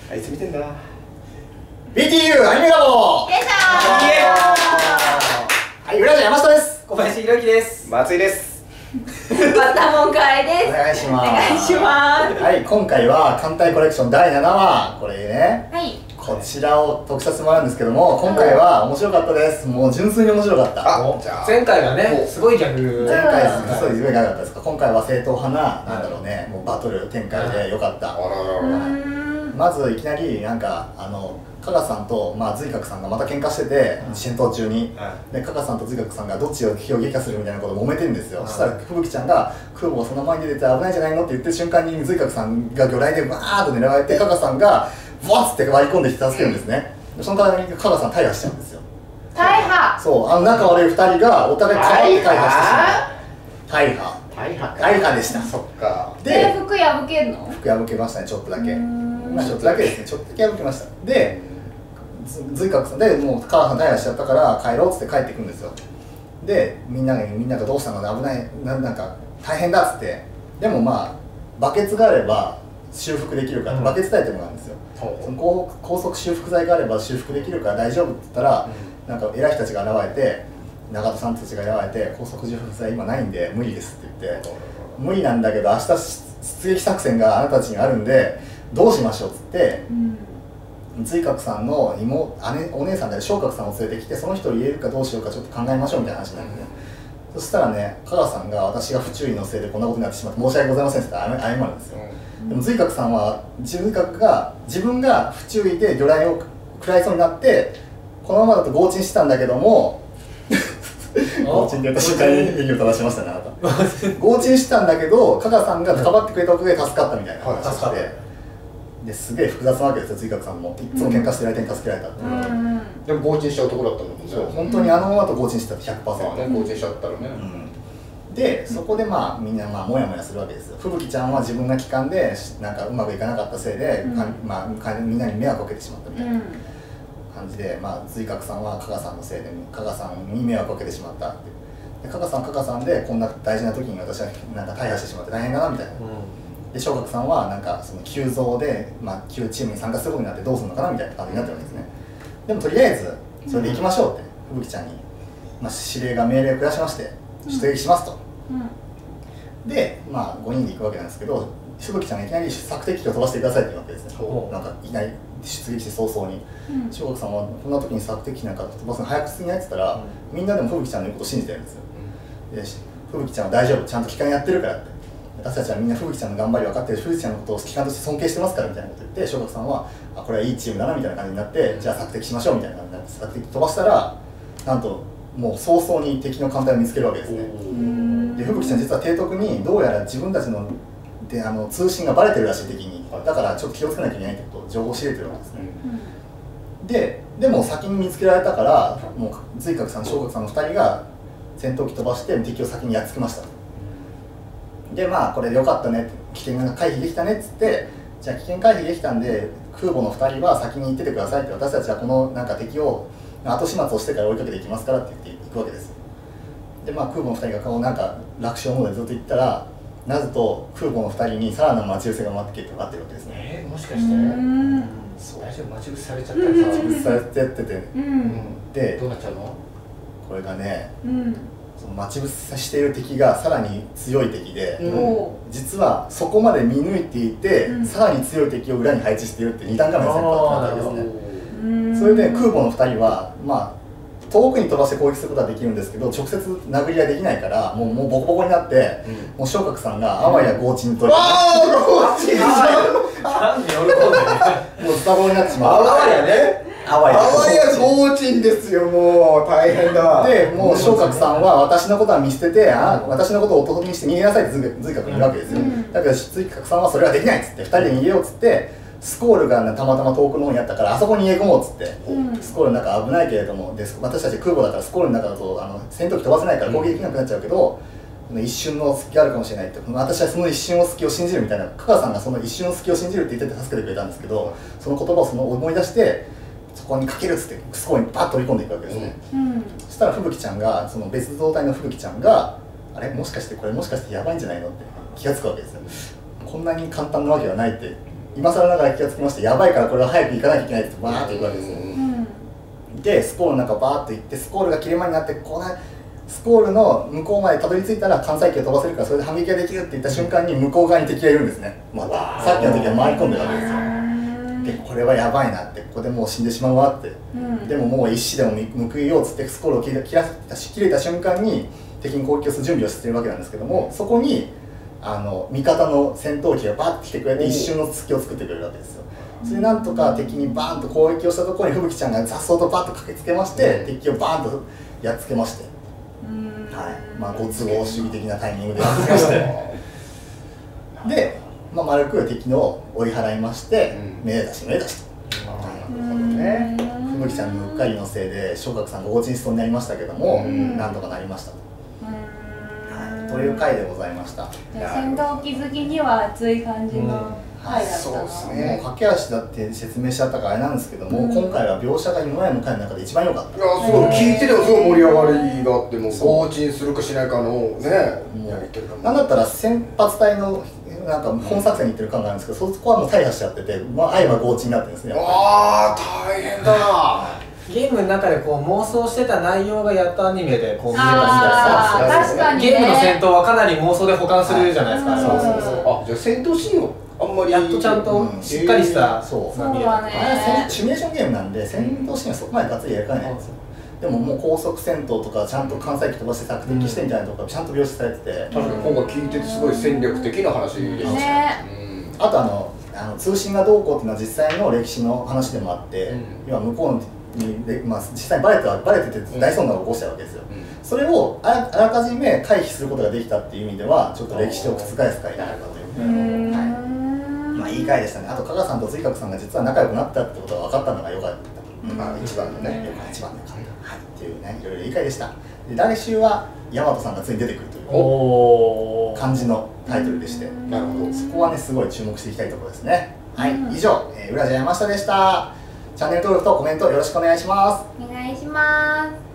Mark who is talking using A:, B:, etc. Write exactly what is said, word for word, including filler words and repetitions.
A: あいつ見てんだ。
B: ビーティーユー アニメラボ。
C: よいしょ
B: はい、浦島山下です。
A: 小林弘樹です。松井です。
C: ー。バタモン会です。
B: お願いします。
C: お願いします。
B: はい、今回は艦隊コレクションだいななわ、これね。
C: はい。
B: こちらを特撮してもらうんですけども、今回は面白かったです。もう純粋に面白かった。
A: あ、じゃあ前回がね、すごいギャグ。
B: 前回すごいすごい長かったですか。今回は正統派な、なんだろうね、もうバトル展開で良かった。まずいきなりなんかあの加賀さんとまあ随覚さんがまた喧嘩してて、戦闘中に、で加賀さんと随覚さんがどっちを敵を撃破するみたいなことを揉めてるんですよ。そしたら吹雪ちゃんが空母がその前に出て危ないんじゃないのって言ってる瞬間に随覚さんが魚雷でバーッと狙われて、加賀さんがボワッって割り込んできて助けるんですね。その代わりに加賀さん大破しちゃうんですよ。
C: 大破。
B: そう、あの仲悪いふたりがお互いかばって大破してしまう。大破
A: 大破
B: 大破でした。
A: そっか。
C: で服破けんの？
B: 服破けましたね、ちょっとだけ。まあちょっとだけですね、ちょっとだけ破けました。で随覚さんでもう加賀さん大破しちゃったから帰ろうっつって帰っていくんですよ。でみんながみんながどうしたの危ない な, なんか大変だっつって、でもまあバケツがあれば修復できるから、うん、バケツタイテムがあるんですよ。その高, 高速修復剤があれば修復できるから大丈夫って言ったら、うん、なんか偉い人たちが現れて、長田さんたちが現れて、高速修復剤今ないんで無理ですって言って、無理なんだけど明日出撃作戦があなたたちにあるんでどうしましょうっつって、うん、随覚さんの妹姉お姉さんである翔覚さんを連れてきて、その人を入れるかどうしようかちょっと考えましょうみたいな話になるんで、うん、そしたらね、加賀さんが私が不注意のせいでこんなことになってしまって申し訳ございませんって謝るんですよ。うん、でも随覚さんは随覚が自分が不注意で魚雷を食らいそうになってこのままだと強沈してたんだけども強沈って言った瞬間に演技を正しましたね、あなた。強沈したんだけど加賀さんがかばってくれたおかげで助かったみたいな話をして、ですげえ複雑なわけですよ。随覚さんもいつも喧嘩してる相手に助けられたって、
A: でも強沈しちゃうところだったもんね。
B: そう、本当にあのままと強沈してたって ひゃくパーセント
A: 強沈しちゃったらね。
B: でそこでまあみんなまあモヤモヤするわけですよ。吹雪ちゃんは自分が機関でなんかうまくいかなかったせいで、まあみんなに迷惑をかけてしまったみたいな感じで、まあ随覚さんは加賀さんのせいで加賀さんに迷惑をかけてしまったって。で加賀さん加賀さんでこんな大事な時に私はなんか大破してしまって大変だなみたいな。で翔覚さんはなんかその急増で、まあ、旧チームに参加することになってどうするのかなみたいな感じになってるわけですね。でもとりあえずそれで行きましょうって吹雪ちゃんに、まあ、指令が命令を下しまして出撃しますと。でまあごにんで行くわけなんですけど、吹雪ちゃんがいきなり索敵機を飛ばしてくださいって言うわけですね。なんかいきなり出撃して早々に翔覚さんはこんな時に索敵機なんか飛ばすの早くすぎないって言ったら、みんなでも吹雪ちゃんの言うことを信じてるんですよ。で吹雪ちゃんは大丈夫、ちゃんと機関やってるからって、私たちはみんな吹雪ちゃんの頑張り分かってる、吹雪ちゃんのことを機関として尊敬してますからみたいなことを言って、翔覚さんはあこれはいいチームだなみたいな感じになって、じゃあ索敵しましょうみたいな感じになって索敵飛ばしたら、なんともう早々に敵の艦隊を見つけるわけですね。で吹雪ちゃん実は提督にどうやら自分たちのであの通信がバレてるらしい敵に、だからちょっと気をつけなきゃいけないってことを情報を知れてるわけですね。ででも先に見つけられたからもう随覚さん翔覚さんのふたりが戦闘機飛ばして敵を先にやっつけました。でまあこれでよかったねって、危険が回避できたねっつって、じゃあ危険回避できたんで空母のふたりは先に行っててくださいって、私たちはこのなんか敵を後始末をしてから追いかけていきますからって言っていくわけです。でまあ空母のふたりがこうなんか楽勝モードでずっと行ったら、なぜと空母のふたりにさらなる待ち伏せが待ってきて待ってるわけですね。
A: えー、もしかしてそう大丈夫、待ち伏せされちゃったらさ、
B: 待ち伏せされてやってて、で
A: どうなっちゃうの？
B: これがね、その待ち伏せしている敵がさらに強い敵で、うん、実はそこまで見抜いていて、うん、さらに強い敵を裏に配置しているって二段構えの戦法だったわけですね。それで空母のふたりはまあ遠くに飛ばして攻撃することはできるんですけど、直接殴り合いできないからもうもうボコボコになって、うん、もう翔覚さんがあわや強沈という、ね、
A: ああ強沈なんで喜んでね
B: もうズタボロになってしまう。
A: あわやね、
B: あわや
A: 強沈ですよ、もう大変だ。
B: でもう翔覚さんは私のことは見捨てて、あ私のことを男にして逃げなさいって随覚に言うわけですよ。うん、だけど随覚さんはそれはできないっつってふたりで逃げようっつって、スコールがたまたま遠くの方にあったからあそこに逃げ込もうっつって、うん、スコールの中危ないけれどもで私たち空母だからスコールの中だとあの戦闘機飛ばせないから攻撃できなくなっちゃうけど、うん、一瞬の隙あるかもしれないって、私はその一瞬の隙を信じるみたいな、加賀さんがその一瞬の隙を信じるって言ってて助けてくれたんですけど、その言葉をその思い出してそこにかけるっつってスコールにバッと飛び込んでいくわけですね。うん、そしたら吹雪ちゃんがその別動隊の吹雪ちゃんがあれもしかしてこれもしかしてやばいんじゃないのって気がつくわけですよ。こんなに簡単なわけはないって今更ながら気がつきまして、やばいからこれは早く行かなきゃいけないってバーって行くわけですよ。でスコールの中バーって行って、スコールが切れ間になって、こうねスコールの向こうまでたどり着いたら関西機を飛ばせるから、それで反撃ができるって言った瞬間に向こう側に敵がいるんですね。またさっきの敵が回り込んでるわけですよ。でこれはやばいなって、ここでもう死んでしまうわって、うん、でももう一死でも報いようっつってスコールを切れ切ら切れた瞬間に敵に攻撃をする準備をしているわけなんですけども、そこにあの味方の戦闘機がバッと来てくれて一瞬の隙を作ってくれるわけですよ。それでなんとか敵にバーンと攻撃をしたところに吹雪ちゃんが雑草とバッと駆けつけまして、敵をバーンとやっつけまして、はい、まあご都合主義的なタイミングでやっつけましてで、まあ、丸く敵の追い払いまして、うん、目出し目出しと。なるほどね。吹雪ちゃんのうっかりのせいで昇格さんがごちんしそうになりましたけども、なんとかなりましたと。はい、という回でございました。
C: 戦闘機好きには熱い感じの回だったの。
B: そうですね。駆け足だって説明しちゃったからあれなんですけども、今回は描写が今までの回の中で一番良かった。
D: いや、すごい聞いててもすごい盛り上がりがあって、もう強沈するかしないかのね。
B: なんだったら先発隊のなんか本作戦に行ってる感があるんですけど、そこはもう大破しちゃってて、まあ愛は強沈になってるんですね。
D: ああ大変だな。
A: ゲームの中でこう妄想してた内容がやっとアニメでこう見えたみ
C: たいな。確かにね。
A: ゲームの戦闘はかなり妄想で保管するじゃないですか。
D: そうそうそう。あ、じゃあ戦闘シーンをあんまり
A: やっとちゃんとしっかりした
B: そう
C: そうだね。
B: シミュレーションゲームなんで戦闘シーンはそこまでがっつり描かないんですよ。でももう高速戦闘とかちゃんと関西機飛ばして索敵してみたいなところちゃんと描写されてて、
D: 確かに今回聞いててすごい戦略的な話でしたね。
B: あとあのあの通信がどうこうっていうのは実際の歴史の話でもあって、要は向こうのにで、まあ、実際にバレてバレてて大損害を起こしたわけですよ。それをあら、あらかじめ回避することができたっていう意味ではちょっと歴史を覆す回になるかという、はい、まあいい回でしたね。あと加賀さんと追覚さんが実は仲良くなったってことが分かったのが良かった、まあ一番のね、一番の感じ、はい、っていうね、いろいろいい回でした。で来週は大和さんがついに出てくるという感じのタイトルでして、なるほど、そこはねすごい注目していきたいところですね。はい、以上、えー、浦地山下でした。チャンネル登録とコメントよろしくお願いします。
C: お願いします。